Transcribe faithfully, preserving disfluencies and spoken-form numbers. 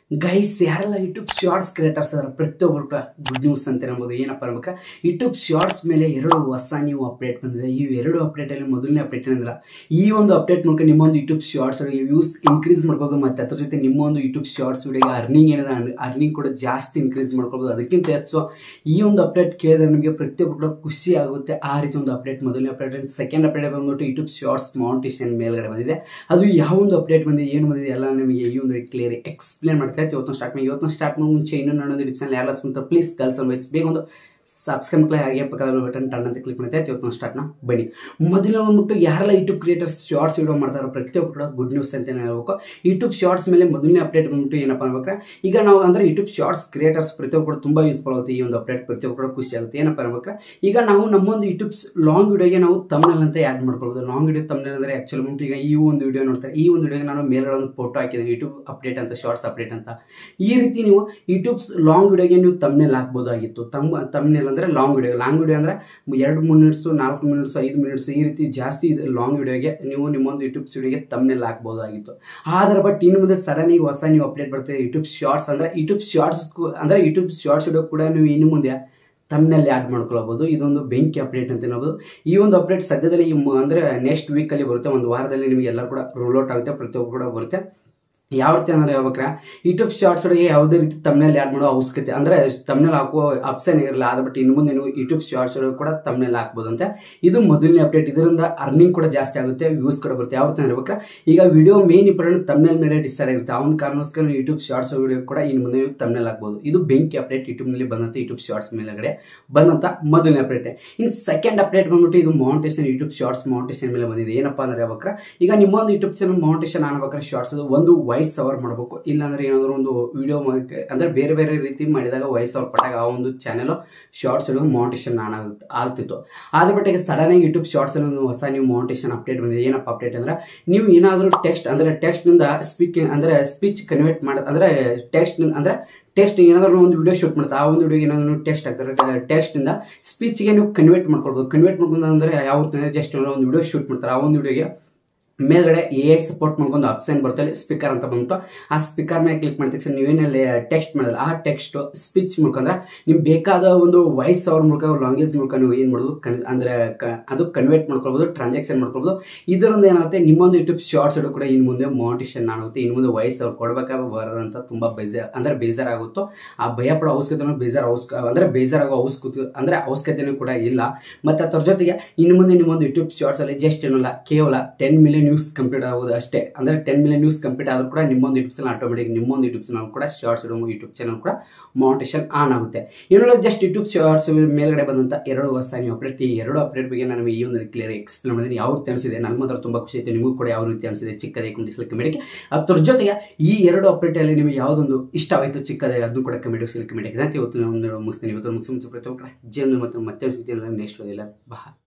Guys ಯಾರೆಲ್ಲ YouTube shorts creators ಅದರ ಪ್ರತಿಯೊಬ್ಬರು ಗುಡ್ ನ್ಯೂಸ್ ಅಂತ ಹೇಳ್ಬೋದು. ಏನಪ್ಪ ಅನ್ಬೇಕಾ, ಯೂಟ್ಯೂಬ್ ಶಾರ್ಟ್ಸ್ ಮೇಲೆ ಎರಡು ಹೊಸ ನೀವು ಅಪ್ಡೇಟ್ ಬಂದಿದೆ. ಈ ಎರಡು ಅಪ್ಡೇಟಲ್ಲಿ ಮೊದಲನೇ ಅಪ್ಡೇಟ್ ಏನಂದ್ರೆ, ಈ ಒಂದು ಅಪ್ಡೇಟ್ ಮೂಲಕ ನಿಮ್ಮೊಂದು ಯೂಟ್ಯೂಬ್ ಶಾರ್ಟ್ಸ್ ವ್ಯೂಸ್ ಇನ್ಕ್ರೀಸ್ ಮಾಡ್ಬೋದು, ಮತ್ತು ಅದ್ರ ಜೊತೆ ನಿಮ್ಮ ಒಂದು ಯೂಟ್ಯೂಬ್ ಶಾರ್ಟ್ಸ್ ವಿಡಿಯೋಗೆ ಅರ್ನಿಂಗ್ ಏನಿದೆ ಅರ್ನಿಂಗ್ ಕೂಡ ಜಾಸ್ತಿ ಇನ್ಕ್ರೀಸ್ ಮಾಡ್ಕೊಬೋದು. ಅದಕ್ಕಿಂತ ಹೆಚ್ಚು ಈ ಒಂದು ಅಪ್ಡೇಟ್ ಕೇಳಿದ್ರೆ ನಿಮಗೆ ಪ್ರತಿಯೊಬ್ಬರು ಕೂಡ ಖುಷಿ ಆಗುತ್ತೆ. ಆ ರೀತಿ ಒಂದು ಅಪ್ಡೇಟ್ ಮೊದಲನೇ ಅಪ್ಡೇಟ್. ಸೆಕೆಂಡ್ ಅಪ್ಡೇಟ್ ಬಂದ್ಬಿಟ್ಟು ಯೂಟ್ಯೂಬ್ ಶಾರ್ಟ್ಸ್ ಮಾನಿಟೈಸೇಷನ್ ಮೇಲ್ಗಡೆ ಬಂದಿದೆ. ಅದು ಯಾವ ಒಂದು ಅಪ್ಡೇಟ್ ಬಂದಿದೆ, ಏನು ಬಂದಿದೆ ಎಲ್ಲ ನಿಮಗೆ ಈ ಒಂದು ಕ್ಲಿಯರ್ ಎಕ್ಸ್ಪ್ಲೇನ್ ಮಾಡ್ತಾ ಇತ್ತು. ಇವತ್ತು ಸ್ಟಾರ್ಟ್ ಮಾಡಿ ಇವತ್ತು ಸ್ಟಾರ್ಟ್ ಮಾಡೋ ಮುಂಚೆ ಇನ್ನೂ ನನ್ನೊಂದು ಟಿಪ್ಸಲ್ಲಿ ಯಾರು ಸ್ವಂತ ಪ್ಲೀಸ್ ಗರ್ಲ್ಸ್ ಅಂಡ್ ಬಾಯ್ಸ್ ಬೇಗ ಒಂದು ಸಬ್ಸ್ಕ್ರೈಬ್ ಕ್ಲೈ ಆಗಿ ಪಕ್ಕದ ಬಟನ್ ಟನ್ ಅಂತ ಕ್ಲಿಕ್ ಮಾಡ್ತಾ ಇತ್ತು. ಇವತ್ತು ಸ್ಟಾರ್ಟ್ನ ಬನ್ನಿ. ಮೊದಲ ಬಂದ್ಬಿಟ್ಟು ಯಾರೆಲ್ಲ ಯೂಟ್ಯೂಬ್ ಕ್ರಿಯೇಟರ್ಸ್ ಶಾರ್ಟ್ಸ್ ವಿಡಿಯೋ ಮಾಡ್ತಾರೋ ಪ್ರತಿಯೊಬ್ಬರು ಕೂಡ ಗುಡ್ ನ್ಯೂಸ್ ಅಂತ ಹೇಳ್ಬೇಕು. ಯೂಟ್ಯೂಬ್ ಶಾರ್ಟ್ಸ್ ಮೇಲೆ ಮೊದಲನೇ ಅಪ್ಡೇಟ್ ಬಂದ್ಬಿಟ್ಟು ಏನಪ್ಪ ಅನ್ಬೇಕಾ, ಈಗ ನಾವು ಅಂದರೆ ಯೂಟ್ಯೂಬ್ ಶಾರ್ಟ್ಸ್ ಕ್ರಿಯೇಟರ್ಸ್ ಪ್ರತಿಯೊಬ್ಬರು ಕೂಡ ತುಂಬ ಯೂಸ್ಫುಲ್ ಆಗುತ್ತೆ. ಈ ಒಂದು ಅಪ್ಡೇಟ್ ಪ್ರತಿಯೊಬ್ಬರು ಕೂಡ ಖುಷಿ ಆಗುತ್ತೆ. ಏನಪ್ಪ ಅನ್ಬೇಕಾ, ಈಗ ನಾವು ನಮ್ಮೊಂದು ಯೂಟ್ಯೂಬ್ ಲಾಂಗ್ ವಿಡಿಯೋಗೆ ನಾವು ತಮ್ನೇಲ್ ಅಂತ ಆ್ಯಡ್ ಮಾಡ್ಕೊಳ್ಬೋದು. ಲಾಂಗ್ ವಿಡಿಯೋ ತಮ್ನೇಲ್ ಅಂದರೆ ಆ್ಯಕ್ಚುಲಿ ಬಂದ್ಬಿಟ್ಟು ಈಗ ಈ ಒಂದು ವಿಡಿಯೋ ನೋಡ್ತಾರೆ, ಈ ಒಂದು ವಿಡಿಯೋಗೆ ನಾನು ಮೇಲ್ಗಡೆ ಒಂದು ಫೋಟೋ ಹಾಕಿದ್ದೇನೆ ಯೂಟ್ಯೂಬ್ ಅಪ್ಡೇಟ್ ಅಂತ, ಶಾರ್ಟ್ಸ್ ಅಪ್ಡೇಟ್ ಅಂತ. ಈ ರೀತಿ ನೀವು ಯೂಟ್ಯೂಬ್ ಲಾಂಗ್ ವಿಡಿಯೋಗೆ ನೀವು ತಮ್ನೇಲ್ ಹಾಕ್ಬೋದಾಗಿತ್ತು. ತಮ್ಮ ತಮ್ನೇಲ್ ಅಂದರೆ ಲಾಂಗ್ ವಿಡಿಯೋ ಲಾಂಗ್ ವಿಡಿಯೋ ಅಂದರೆ ಎರಡು ಮೂರು ಮಿನಿಟ್ಸು ನಾಲ್ಕು ಮಿನಿಟ್ಸು ಐದು ಮಿನಿಟ್ಸ್ ಈ ರೀತಿ ಜಾಸ್ತಿ ಇದೆ ಲಾಂಗ್ ವಿಡಿಯೋಗೆ ನೀವು ನಿಮ್ಮೊಂದು ಯೂಟ್ಯೂಬ್ ವಿಡಿಯೋಗೆ ತಮ್ನೇಲ್ ಹಾಕ್ಬೋದಾಗಿತ್ತು. ಆದರೆ ಬಟ್ ಇನ್ನು ಮುಂದೆ ಸಡನ್ ಆಗಿ ಹೊಸ ನೀವು ಅಪ್ಡೇಟ್ ಬರ್ತದೆ ಯೂಟ್ಯೂಬ್ ಶಾರ್ಟ್ಸ್ ಅಂದರೆ ಯೂಟ್ಯೂಬ್ ಶಾರ್ಟ್ಸ್ ಅಂದರೆ ಯೂಟ್ಯೂಬ್ ಶಾರ್ಟ್ಸ್ ವಿಡಿಯೋ ಕೂಡ ನೀವು ಇನ್ನು ಮುಂದೆ ತಮ್ನಲ್ಲಿ ಆ್ಯಡ್ ಮಾಡ್ಕೊಳ್ಬೋದು. ಇದೊಂದು ಬೆಂಕಿ ಅಪ್ಡೇಟ್ ಅಂತ ಹೇಳ್ಬೋದು. ಈ ಒಂದು ಅಪ್ಡೇಟ್ ಸದ್ಯದಲ್ಲಿ ಅಂದರೆ ನೆಕ್ಸ್ಟ್ ವೀಕಲ್ಲಿ ಬರುತ್ತೆ, ಒಂದು ವಾರದಲ್ಲಿ ನಿಮಗೆ ಎಲ್ಲರೂ ಕೂಡ ರೂಲ್ ಔಟ್ ಆಗುತ್ತೆ, ಪ್ರತಿಯೊಬ್ಬರು ಕೂಡ ಬರುತ್ತೆ. ಯಾವ ರೀತಿ ಅಂದರೆ ಹೇಳ್ಬೇಕ್ರೆ, ಯೂಟ್ಯೂಬ್ ಶಾರ್ಟ್ಸ್ ಒಳಗೆ ಯಾವುದೇ ರೀತಿ ತಮ್ನೇಲ್ ಆ್ಯಡ್ ಮಾಡೋ ಅವಶ್ಯಕತೆ ಅಂದರೆ ತಮ್ನೇಲ್ ಹಾಕುವ ಆಪ್ಷನ್ ಇರಲ್ಲ. ಅದು ಬಟ್ ಇನ್ನು ಮುಂದೆ ನೀವು ಯೂಟ್ಯೂಬ್ ಶಾರ್ಟ್ಸ್ ಒಳಗೆ ಕೂಡ ತಮ್ನೇಲ್ ಹಾಕ್ಬೋದು ಅಂತ. ಇದು ಮೊದಲನೇ ಅಪ್ಡೇಟ್. ಇದರಿಂದ ಅರ್ನಿಂಗ್ ಕೂಡ ಜಾಸ್ತಿ ಆಗುತ್ತೆ, ವ್ಯೂಸ್ ಕೂಡ ಬರುತ್ತೆ. ಯಾವ ರೀತಿ ಹೇಳ್ಬೇಕ್ರೆ, ಈಗ ವಿಡಿಯೋ ಮೇನ್ ಇಂಪಾರ್ಟೆಂಟ್ ತಮ್ನೇಲ್ ಮೇಲೆ ಡಿಸೈಡ್ ಆಗುತ್ತೆ. ಆ ಒಂದು ಕಾರಣಕ್ಕೋಸ್ಕರ ನೀವು ಯೂಟ್ಯೂಬ್ ಶಾರ್ಟ್ಸ್ ವಿಡಿಯೋ ಕೂಡ ಇನ್ನು ಮುಂದೆ ನೀವು ತಮ್ನೇಲ್ ಹಾಕ್ಬೋದು. ಇದು ಬೆಂಕಿ ಅಪ್ಡೇಟ್ ಯೂಟ್ಯೂಬ್ನಲ್ಲಿ ಬಂದಂಥ ಯೂಟ್ಯೂಬ್ ಶಾರ್ಟ್ಸ್ ಮೇಲೆಗಡೆ ಬಂದಂಥ ಮೊದಲನೇ ಅಪ್ಡೇಟ್. ಇನ್ನು ಸೆಕೆಂಡ್ ಅಪ್ಡೇಟ್ ಬಂದ್ಬಿಟ್ಟು ಇದು ಮಾನಿಟೈಸೇಷನ್ ಯೂಟ್ಯೂಬ್ ಶಾರ್ಟ್ಸ್ ಮಾನಿಟೈಸೇಷನ್ ಮೇಲೆ ಬಂದಿದೆ. ಏನಪ್ಪ ಅಂದ್ರೆ ಹೇಳ್ಬೇಕ್ರೆ, ಈಗ ನಿಮ್ಮೊಂದು ಯೂಟ್ಯೂಬ್ ಚಾನಲ್ ಮಾನಿಟೈಸೇಷನ್ ಆಗ್ಬೇಕಾದ್ರೆ ಶಾರ್ಟ್ಸ್ ಒಂದು ವಾಯ್ಸ್ ಅವರ್ ಮಾಡಬೇಕು, ಇಲ್ಲಾಂದ್ರೆ ಏನಾದರೂ ಒಂದು ವಿಡಿಯೋ ಅಂದ್ರೆ ಬೇರೆ ಬೇರೆ ರೀತಿ ಮಾಡಿದಾಗ ವಾಯ್ಸ್ ಅವರ್ ಪಟ್ಟಾಗ ಆ ಒಂದು ಚಾನೆಲ್ ಶಾರ್ಟ್ಸ್ ಮಾನಿಟೈಸೇಷನ್ ಆನ್ ಆಗುತ್ತೆ ಆಗ್ತಿತ್ತು. ಆದ್ರೆ ಬಟ್ ಈಗ ಸಡನ್ ಆಗಿ ಯೂಟ್ಯೂಬ್ ಶಾರ್ಟ್ಸ್ ಅಲ್ಲಿ ಹೊಸ ನೀವು ಮಾನಿಟೈಸೇಷನ್ ಅಪ್ಡೇಟ್ ಬಂದಿದೆ. ಏನಪ್ಪ ಅಪ್ಡೇಟ್ ಅಂದ್ರೆ, ನೀವು ಏನಾದರೂ ಟೆಕ್ಸ್ಟ್ ಅಂದ್ರೆ ಟೆಕ್ಸ್ಟ್ ನಿಂದ ಸ್ಪೀಕಿಂಗ್ ಅಂದ್ರೆ ಸ್ಪೀಚ್ ಕನ್ವರ್ಟ್ ಮಾಡ ಅಂದ್ರೆ ಟೆಕ್ಸ್ಟ್ ಅಂದ್ರೆ ಟೆಕ್ಸ್ಟ್ ಏನಾದರೂ ಒಂದು ವಿಡಿಯೋ ಶೂಟ್ ಮಾಡ್ತಾರೆ, ಆ ಒಂದು ವಿಡಿಯೋಗೆ ಏನಾದರೂ ಟೆಕ್ಸ್ಟ್ ಆಗ್ತಾರೆ, ಟೆಕ್ಸ್ಟ್ ಇಂದ ಸ್ಪೀಚ್ಗೆ ನೀವು ಕನ್ವರ್ಟ್ ಮಾಡ್ಕೊಳ್ಬೋದು. ಕನ್ವರ್ಟ್ ಮಾಡ್ಕೊಂಡು ಅಂದ್ರೆ ಯಾವ ರೀತಿ ಜಸ್ಟ್ ಒಂದು ವಿಡಿಯೋ ಶೂಟ್ ಮಾಡ್ತಾರೆ, ಆ ಒಂದು ವಿಡಿಯೋಗೆ ಮೇಲ್ಗಡೆ ಎ ಐ ಸಪೋರ್ಟ್ ಮಾಡ್ಕೊಂಡು ಆಪ್ಷನ್ ಬರ್ತದೆ ಸ್ಪೀಕರ್ ಅಂತ ಬಂದ್ಬಿಟ್ಟು, ಆ ಸ್ಪೀಕರ್ ಮೇಲೆ ಕ್ಲಿಕ್ ಮಾಡಿದ ತಕ್ಷಣ ನೀವೇನಲ್ಲಿ ಟೆಕ್ಸ್ಟ್ ಮಾಡಿದ್ರೆ ಆ ಟೆಕ್ಸ್ಟ್ ಸ್ಪೀಚ್ ಮೂಲಕ ಅಂದ್ರೆ ನಿಮ್ಗೆ ಬೇಕಾದ ಒಂದು ವಾಯ್ಸ್ ಅವ್ರ ಮೂಲಕ ಲ್ಯಾಂಗ್ವೇಜ್ ಮೂಲಕ ನೀವು ಏನು ಮಾಡೋದು ಅಂದ್ರೆ ಅದು ಕನ್ವರ್ಟ್ ಮಾಡ್ಕೊಳ್ಬೋದು, ಟ್ರಾನ್ಸಾಕ್ಷನ್ ಮಾಡ್ಕೊಳ್ಬೋದು. ಇದರಿಂದ ಏನಾಗುತ್ತೆ, ನಿಮ್ಮೊಂದು ಯೂಟ್ಯೂಬ್ ಶಾರ್ಟ್ಸ್ ಕೂಡ ಇನ್ನು ಮುಂದೆ ಮಾನಿಟೈಸೇಷನ್ ಆಗುತ್ತೆ. ಇನ್ನು ಮುಂದೆ ವಾಯ್ಸ್ ಅವ್ರು ಕೊಡಬೇಕಾಗ ಬರೋದಂತ ತುಂಬಾ ಬೇಜಾರ್ ಅಂದ್ರೆ ಬೇಜಾರಾಗುತ್ತೋ, ಆ ಭಯ ಪಡೋ ಅವಶ್ಯಕತೆ ಬೇಜಾರ್ ಅವಶ್ಯ ಅಂದ್ರೆ ಬೇಜಾರಾಗೋ ಅವಶ್ಯಕತೆ ಅಂದ್ರೆ ಅವಶ್ಯಕತೆನೂ ಕೂಡ ಇಲ್ಲ. ಮತ್ತೆ ಅದ್ರ ಜೊತೆಗೆ ಇನ್ನು ಮುಂದೆ ನಿಮ್ಮೊಂದು ಯೂಟ್ಯೂಬ್ ಶಾರ್ಟ್ಸ್ ಅಲ್ಲಿ ಜಸ್ಟ್ ಏನಲ್ಲ ಕೇವಲ ಟೆನ್ ಮಿಲಿಯನ್ ನ್ಯೂಸ್ ಕಂಪ್ಲೀಟ್ ಆಗೋದು ಅಷ್ಟೇ. ಅಂದ್ರೆ ಟೆನ್ ಮಿಲಿಯನ್ ನ್ಯೂಸ್ ಕಂಪ್ಲೀಟ್ ಆದ್ರೂ ಕೂಡ ನಿಮ್ಮೊಂದು ಯೂಟ್ಯೂಬ್ ಚಾನಲ್ ಆಟೋಮೆಟಿಕ್ ನಿಮ್ಮೊಂದು ಯೂಟ್ಯೂಬ್ ಚಾನಲ್ ಕೂಡ ಶಾರ್ಟ್ಸ್ ಯೂಟ್ಯೂಬ್ ಚಾನಲ್ ಕೂಡ ಮಾನಿಟೈಸೇಷನ್ ಆನ್ ಆಗುತ್ತೆ. ಇನ್ನೊಂದು ಜಸ್ಟ್ ಯೂಟ್ಯೂಬ್ ಶಾರ್ಟ್ಸ್ ಮೇಲ್ಗಡೆ ಬಂದಂತ ಎರಡು ಹೊಸ ನೀವು ಅಪ್ಡೇಟ್. ಈ ಎರಡು ಅಪ್ಡೇಟ್ ಬಗ್ಗೆ ನಾನು ಈ ಒಂದು ಕ್ಲಿಯರ್ ಎಕ್ಸ್ಪ್ಲೇನ್ ಮಾಡಿದ್ದೀನಿ. ಯಾವ ರೀತಿ ಅನಿಸಿದೆ ನನಗೆ ಮಾತ್ರ ತುಂಬಾ ಖುಷಿ ಆಯ್ತು, ನಿಮಗೂ ಕೂಡ ಯಾವ ರೀತಿ ಅನಿಸಿದೆ ಚಿಕ್ಕದಾಗಿ ಕಮೆಂಟ್ ಕಮೆಂಟ್ಗೆ. ಅದ್ರ ಜೊತೆಗೆ ಈ ಎರಡು ಅಪ್ಡೇಟ್ ಅಲ್ಲಿ ನಿಮಗೆ ಯಾವುದೊಂದು ಇಷ್ಟವಾಯಿತು ಚಿಕ್ಕದಾಗಿ ಅದನ್ನು ಕೂಡ ಕಮೆಂಟ್ ಬಾಕ್ಸ್ ಕಮೆಂಟ್. ಇವತ್ತು ಒಂದು ಮುಗಿಸ್ತೀನಿ. ಇವತ್ತು ಮುಗಿಸಿ ಮುಂಚೆ ಪ್ರತಿಯೊಬ್ಬರ ಜೀವನ ಮತ್ತು ಮತ್ತೆ ನೆಕ್ಸ್ಟ್ ಓದಿಲ್ಲ ಬಾ.